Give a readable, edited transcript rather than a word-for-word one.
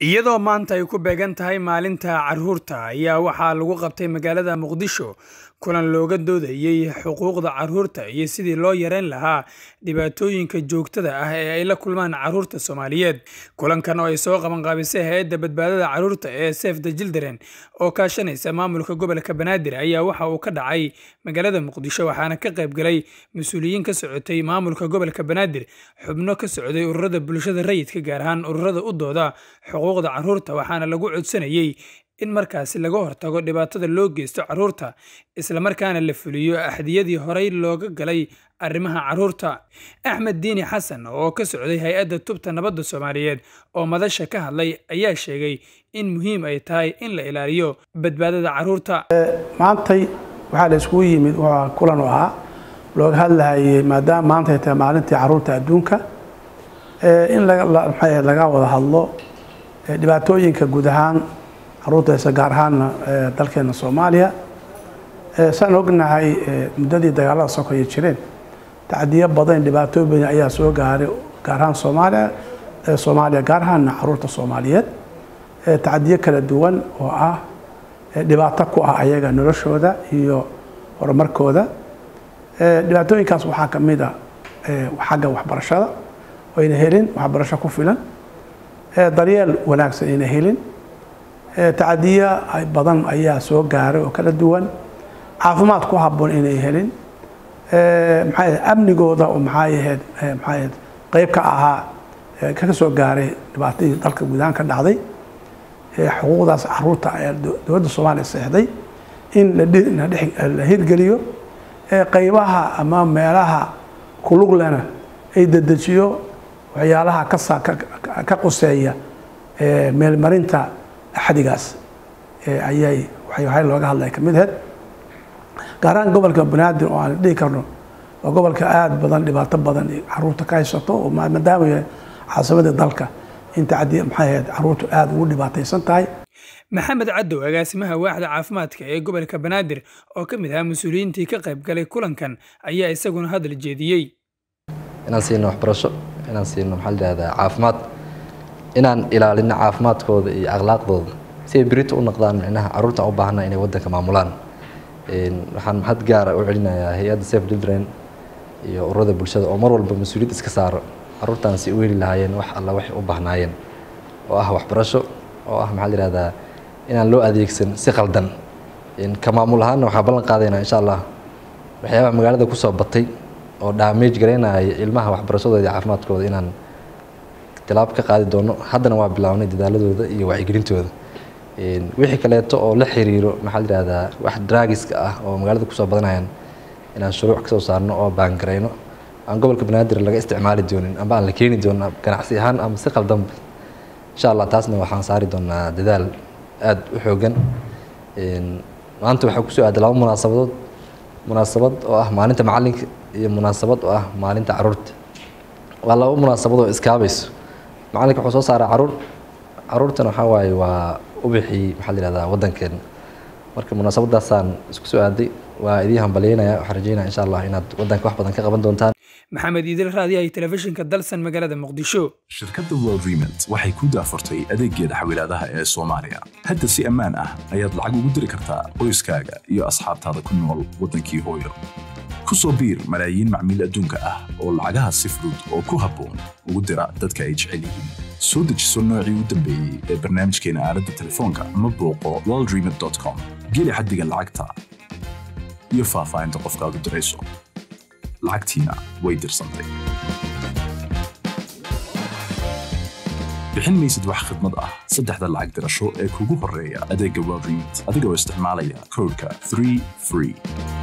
iyadoo maanta ay ku beegan tahay maalinta carruurta ayaa waxaa lagu qabtay magaalada Muqdisho kulan looga doodayay xuquuqda carruurta iyo sidii loo yareyn lahaa dhibaatooyinka joogtada ah ee ay la kulmaan carruurta Soomaaliyeed. Kulankan oo ay soo qaban qaabisay hay'adda badbaadada carruurta ee Save the Children oo kaashanaysa maamulka gobolka Banaadir ayaa waxa uu ka dhacay magaalada Muqdisho waxaana ka qayb galay mas'uuliyiin ka socotay maamulka gobolka Banaadir, xubno ka socday ururada bulshada rayidka gaar ahaan ururada u dooda xuquuqda carruurta waxaana lagu codsanayay in markaasi laga hortago dhibaatada loo geysto carruurta isla markaana la fuliyo axdiyadii horey looga galay arrimaha carruurta. Axmed Diini Xasan oo ka socday hay'adda Tubta Nabadda Soomaaliyeed oo madasha ka hadlay ayaa sheegay in muhiim ay tahay in la ilaaliyo badbaadada carruurta. maantay waxa la isku yimid waa kulan oo looga hadlayay maadaama maanta ay tahay maalintii carruurta adduunka in laga wada hadlo dhibaatooyinka guud ahaan carruurta gaar ahaan dalkeena Soomaaliya saan ognahay muddadii dagaalada sokoye jireen tacdiyo badan dhibaatooyin badan ayaa soo gaaray gaar ahaan Soomaaliya gaar ahaan carruurta Soomaaliyeed tacdiyo kala duwan oo dhibaato ku ayaga noloshooda iyo horumarkooda dhibaatooyinkaas waxaa ka mid ah xagga waxbarashada oo ayna helin waxbarasho ku filan daryeel wanaagsan ayna helin tacdiyo badan ayaa soo gaaray oo kala duwan caafimaad ku habboon inay helin amnigooda oo maxay qayb ka ahaa ka soo gaaray dhibaatadii dalka gudahaan ka dhacday xuquuqdaas carruurta ayaa dowladda Soomaaliya saxday in la hirgeliyo qaybaha ama meelaha ku lug lehna ay dedejiyo waxyaalaha ka quseeya meelmarinta axdigaas waxay looga hadlay kamid ahayd gaar ahaan gobolka Banaadir oo aan dhihi karno waa gobolka aad badan dhibaato badan carruurta ka haysato oo maadaama yahay caasimada dalka inta carruurtu aad ugu dhibaataysan tahay. Maxamed Cadow agaasimaha waaxda caafimaadka ee gobolka Banaadir oo ka mid ah mas'uuliyiintii ka qayb galay kulankan ayaa isaguna hadal jeediyay inaan siino waxbarasho inaan siino caafimaad inaan ilaalino caafimaadkooda iyo akhlaaqdooda si ay berito u noqdaan macnaha carruurta u baahan inay wadanka maamulaan waxaan mahad gaar ah u celinayaa hay'adda Save the Children iyo ururada bulshada oo mar walba mas'uuliyad iska saaro carruurtan si u heli lahaayeen wax alla wax u baahnaayeen oo waxbarasho oo inaan loo adeegsan si qaldan ka maamul ahaan waxa ballan qaadaynaa insha Allah waxyaabaha magaalada ku soo batay oo damage gareynaya ilmaha waxbarashadooda iyo caafimaadkooda inaan tilaab ka qaadi doono haddana waa bilaabnay dadaaladooda iyo wacyigelintooda wixii kaleeto oo la xiriiro wax drugska ah oo magaalada ku soo badanayaan inaan shuruuc ka soo saarno oo baan gareyno aan gobolka Banaadir laga isticmaali doonin ama aan la keeni doonin ganacsi ahaan ama si qaldan insha Allah taasna waxaan saari doonaa dadaal aad u xoogan maanta waxa ku soo aaday laba munaasabad oo maalinta macalinka iyo munaasabad oo maalinta carruurta waa laba munaasabad oo iskaabayso macalinka wuxuu soo saaray carruurtana waxa waaye waa u bixi wadankeena marka munaasabadaasaan isku soo aaday waa idii hambalyeynaya waxaan rajeynayaa insha Allah inaad wadanka wax badan ka qaban doontaan. Maxamed Idil raadiyaha telefishinka dalsan magaalada Muqdisho. Shirkadda World Remit waxay ku daafurtay adeeggeeda xawilaadaha ee Soomaaliya. Hadda si ammaan ah ayaad lacag ugu diri kartaa qoyskaaga iyo asxaabtaada ku nool wadankii hooyo. Ku soo biir malaayiin macmiil adduunka ah oo lacagaha si fudud oo ku habboon ugu dira dadka ay jecel yihiin. Soo dejiso noocii u dambeeyay ee barnaamijkeena aaladda telefoonka ama booqo worldremit.com. Geli xaddiga lacagta iyo faahfaahinta qofka aad u dirayso. lacagtiina way dirsantay. bixin maysid wax khidmad ah saddexda lacag dirasho ee kugu horeeya adeegga World Remit adigoo isticmaalaya koodka 3FREE.